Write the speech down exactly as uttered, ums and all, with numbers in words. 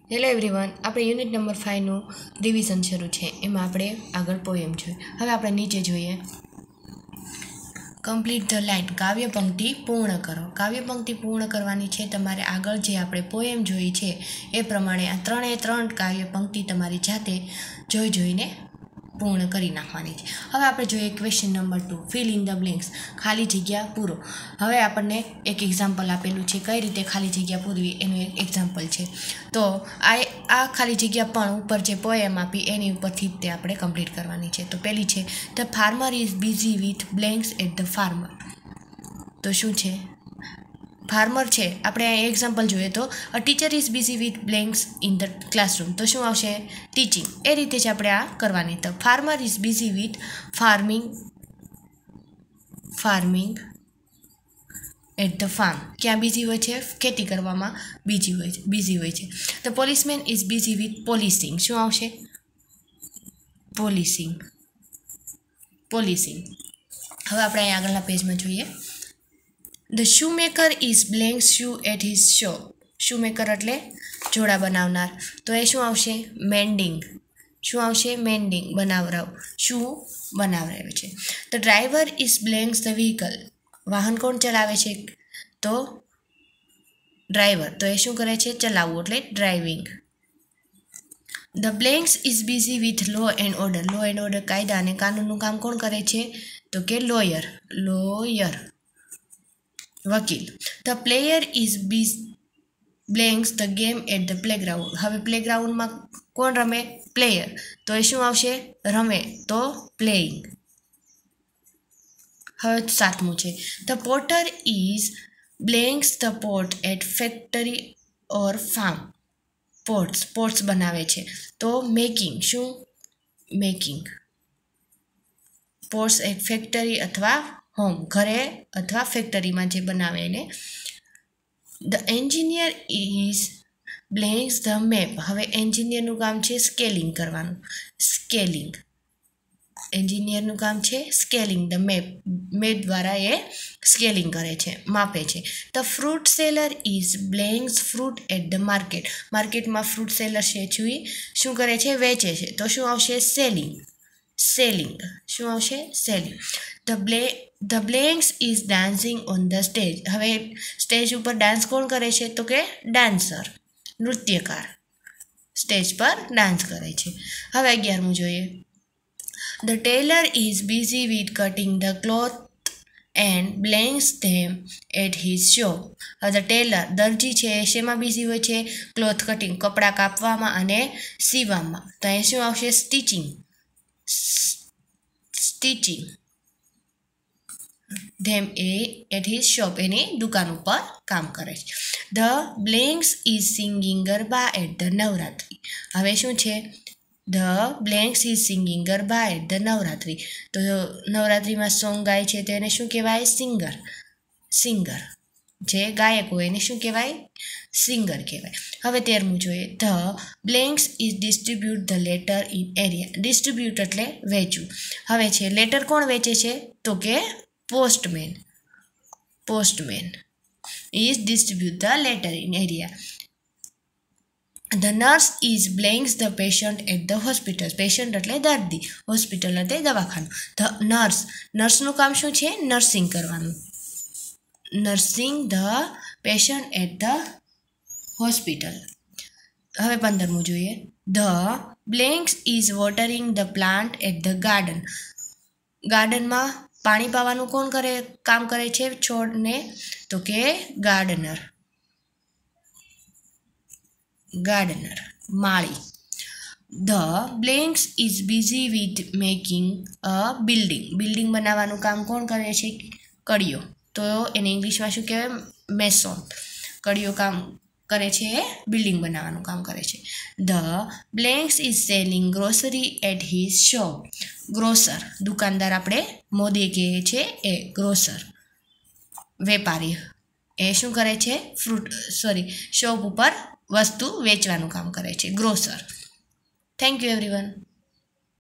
Hello everyone, આપણે unit number ફાઇવનું revision શરૂ છે. એમાં આપણે આગળ પોએમ જોઈએ. હવે આપણે નીચે જોઈએ. કમ્પ્લીટ ધ લાઇન, કાવ્ય પંક્તિ પૂર્ણ કરો. કાવ્ય પંક્તિ પૂર્ણ કરવાની છે તમારે. આગળ જે આપણે પોએમ જોઈ છે એ પ્રમાણે આ ત્રણે ત્રણ કાવ્ય પંક્તિ તમારી જાતે જોઈ જોઈને પૂર્ણ કરી નાખવાની છે. હવે આપણે જોઈએ question number two, fill in the blanks, ખાલી જગ્યા પૂરો. હવે આપણને એક એક્ઝામ્પલ આપેલું છે, કઈ રીતે ખાલી જગ્યા પૂરવી એનું એક એક્ઝામ્પલ છે. તો આ આ ખાલી જગ્યા પણ ઉપર જે પોએમ આપી એની ઉપરથી તે આપણે કમ્પ્લીટ કરવાની છે. તો પહેલી છે, the farmer is busy with blanks at the farmer. તો શું છે? ફાર્મર છે, આપણે આ એક્ઝામ્પલ જોઈએ તો a teacher is busy with blanks in the classroom. તો શું આવશે? ટીચિંગ. એ રીતે જ આપણે આ કરવાની. તો farmer is busy with farming farming at the farm. ક્યાં બિઝી હોય છે? ખેતી કરવામાં બીજી હોય છે બિઝી હોય છે. The policeman is busy with policing. શું આવશે? Policing policing. હવે આપણે અહીં આગળના પેજમાં જોઈએ. The shoemaker is blank shoe at his shop. Shoemaker એટલે જોડા બનાવનાર. તો એ શું આવશે? મેન્ડિંગ. શું આવશે? મેન્ડિંગ, બનાવરાવ. શું બનાવરાવે છે. The driver is blanks the vehicle. વાહન કોણ ચલાવે છે? તો ડ્રાઈવર. તો એ શું કરે છે? ચલાવવું, એટલે driving. The blanks is busy with law and order. Law and order, કાયદા અને કાનૂનનું કામ કોણ કરે છે? તો કે લોયર. લોયર, વકીલ. The player is busy blanks the game at the playground. હવે પ્લેગ્રાઉન્ડમાં કોણ રમે? પ્લેયર. તો એ શું આવશે? રમે. તો પ્લેઇંગ. હવે સાતમું છે, the potter is blanks the pot at factory or farm. Pots, pots બનાવે છે. તો મેકિંગ. શું? મેકિંગ. પોટ્સ એટ ફેક્ટરી અથવા હોમ, ઘરે અથવા ફેક્ટરીમાં જે બનાવે એને. The engineer is blanks the map. હવે એન્જિનિયરનું કામ છે સ્કેલિંગ કરવાનું. સ્કેલિંગ. એન્જિનિયરનું કામ છે સ્કેલિંગ ધ મેપ. મેપ દ્વારા એ સ્કેલિંગ કરે છે, માપે છે. The fruit seller is blanks fruit at the market. માર્કેટમાં ફ્રૂટ સેલર છે છું શું કરે છે? વેચે છે. તો શું આવશે? સેલિંગ. સેલિંગ. શું આવશે? Selling. The blank the blanks is dancing on the stage. હવે સ્ટેજ ઉપર ડાન્સ કોણ કરે છે? તો કે ડાન્સર, નૃત્યકાર સ્ટેજ પર ડાન્સ કરે છે. હવે અગિયારમું જોઈએ. The tailor is busy with cutting the cloth and blanks them at his shop. હવે ધ ટેલર, દરજી છે, એ શેમાં બિઝી હોય છે? ક્લોથ કટિંગ, કપડાં કાપવામાં અને સીવામાં. તો એ શું આવશે? સ્ટિચિંગ. સ્ટિચિંગ ધેમ એ એટ હિઝ શોપ, એની દુકાન ઉપર કામ કરે છે. The blanks is singing Garba at the Navratri. હવે શું છે? The blanks is singing Garba at the Navratri. તો નવરાત્રિમાં સોંગ ગાય છે તો એને શું કહેવાય? સિંગર. સિંગર જે ગાયક હોય એને શું કહેવાય? સિંગર કહેવાય. હવે તેરમું જોઈએ. The blanks is distribute the letter in area. Distribute એટલે વેચવું. હવે છે લેટર કોણ વેચે છે? તો કે postman. Postman is distribute the letter in area. The nurse is blanks the patient at the hospital. Patient એટલે દર્દી, હોસ્પિટલ એટલે દવાખાનું. ધ નર્સ, નર્સનું કામ શું છે? નર્સિંગ કરવાનું. Nursing the patient at the hospital. હવે પંદરમું જોઈએ. The blanks is watering the plant at the garden. ગાર્ડનમાં પાણી પાવાનું કોણ કરે કામ કરે છે છોડને? તો કે ગાર્ડનર. ગાર્ડનર, માળી. The blanks is busy with making a building. Building બનાવવાનું કામ કોણ કરે છે? કડિયો. તો એને ઇંગ્લિશમાં શું કહેવાય? મેસોન. કડિયો કામ કરે છે એ બિલ્ડિંગ બનાવવાનું કામ કરે છે. The blanks is selling grocery at his shop. Grocer, દુકાનદાર આપણે મોદી કહીએ છીએ એ ગ્રોસર. વેપારી એ શું કરે છે? ફ્રૂટ સોરી શોપ ઉપર વસ્તુ વેચવાનું કામ કરે છે, ગ્રોસર. Thank you everyone.